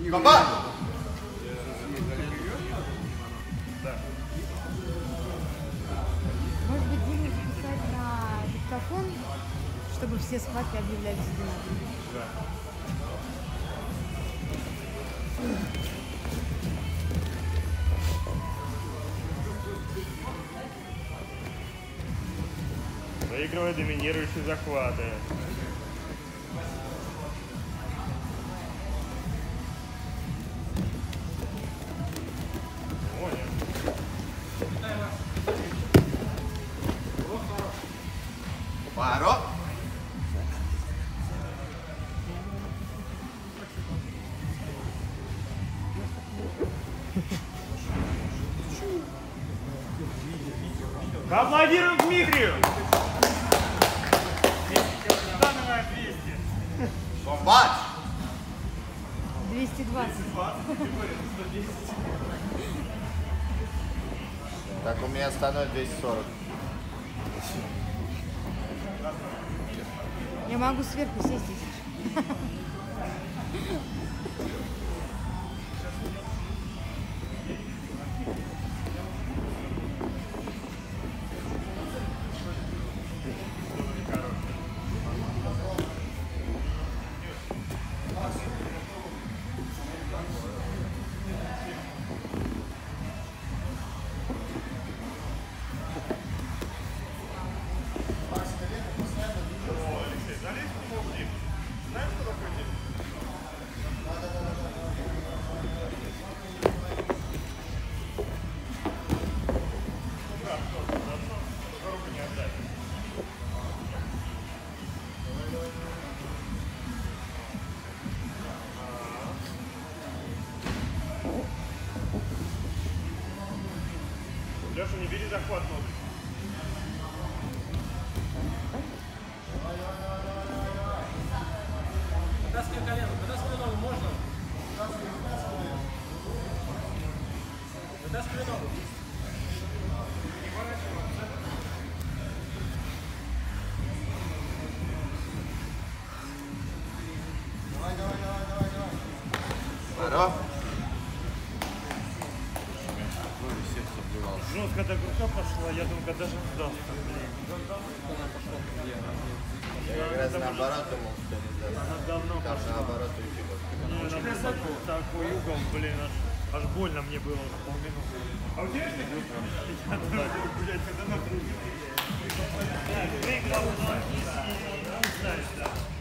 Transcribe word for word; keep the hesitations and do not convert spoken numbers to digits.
Комбат! Может быть, Диму записать на диктофон, чтобы все схватки объявлялись одинаково. Да. Выигрывая доминирующие захваты. Паро. Аплодируем Дмитрию! Комбат! двести двадцать. Так, у меня становится двести сорок. Я могу сверху сесть, если что. Леша, не бери захват ног. Вытаскивай колено, вытаскивай ногу, можно? Вытаскивай ногу. Давай, давай, давай, давай, давай. Паро. Жестко так рука пошла, я думаю, когда же сдастся. Я как раз наоборот думал, что не сдастся. Она давно Там пошла. наоборот уйти. Не, там такой угол, блин, аж, аж больно мне было за полминуты. А у тебя есть такой? Я думаю, блядь, когда на круге. Выиграл, но не знаю, да.